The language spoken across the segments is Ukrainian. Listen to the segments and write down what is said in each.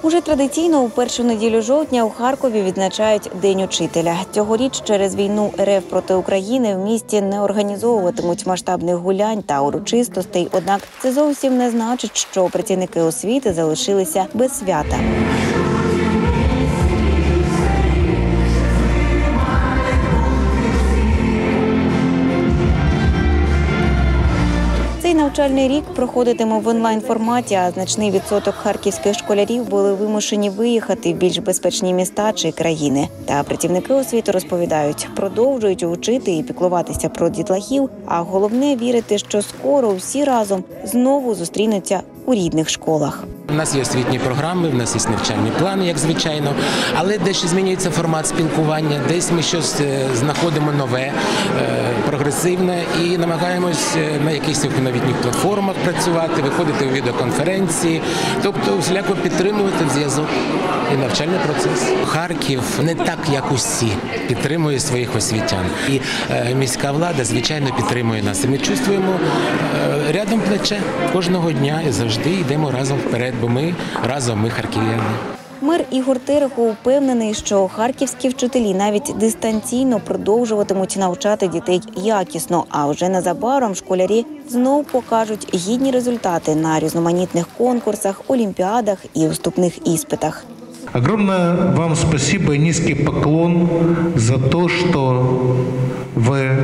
Уже традиційно у першу неділю жовтня у Харкові відзначають День учителя. Цьогоріч через війну РФ проти України в місті не організовуватимуть масштабних гулянь та урочистостей, однак це зовсім не значить, що працівники освіти залишилися без свята. Цей навчальний рік проходитиме в онлайн-форматі, а значний відсоток харківських школярів були вимушені виїхати в більш безпечні міста чи країни. Та працівники освіти розповідають, продовжують вчити і піклуватися про дітлахів, а головне – вірити, що скоро всі разом знову зустрінуться у рідних школах. У нас є освітні програми, в нас є навчальні плани, як звичайно, але дещо змінюється формат спілкування, десь ми щось знаходимо нове, прогресивне і намагаємось на якихось новітніх платформах працювати, виходити у відеоконференції, тобто всіляко підтримувати зв'язок і навчальний процес. Харків не так, як усі, підтримує своїх освітян. І міська влада, звичайно, підтримує нас. І ми чувствуємо рядом плече кожного дня і завжди йдемо разом вперед, бо ми разом, ми харків'яни. Мер Ігор Терехов упевнений, що харківські вчителі навіть дистанційно продовжуватимуть навчати дітей якісно, а вже незабаром школярі знов покажуть гідні результати на різноманітних конкурсах, олімпіадах і вступних іспитах. Огромное вам спасибо и низкий поклон за то, что вы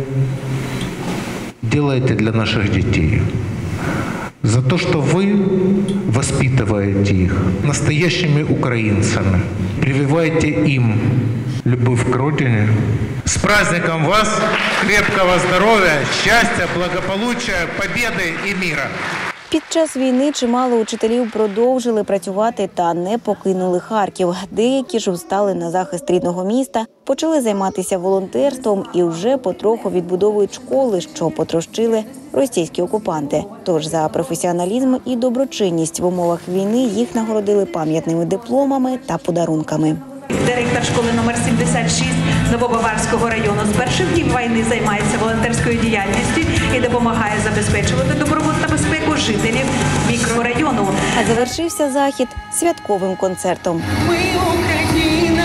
делаете для наших детей. За то, что вы воспитываете их настоящими украинцами, прививаете им любовь к родине. С праздником вас, крепкого здоровья, счастья, благополучия, победы и мира! Під час війни чимало учителів продовжили працювати та не покинули Харків. Деякі ж встали на захист рідного міста, почали займатися волонтерством і вже потроху відбудовують школи, що потрощили російські окупанти. Тож за професіоналізм і доброчинність в умовах війни їх нагородили пам'ятними дипломами та подарунками. Директор школи номер 76 Новобаварського району з перших днів війни займається волонтерською діяльністю і допомагає забезпечувати добробут та безпеку жителів мікрорайону. А завершився захід святковим концертом. Ми Україна,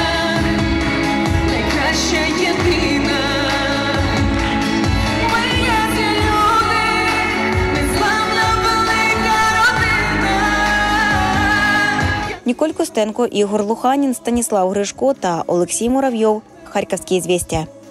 найкраща єдина. Ми є люди, незламна велика родина. Ніколь Костенко, Ігор Луханін, Станіслав Гришко та Олексій Муравйов. Харківські «Звістя».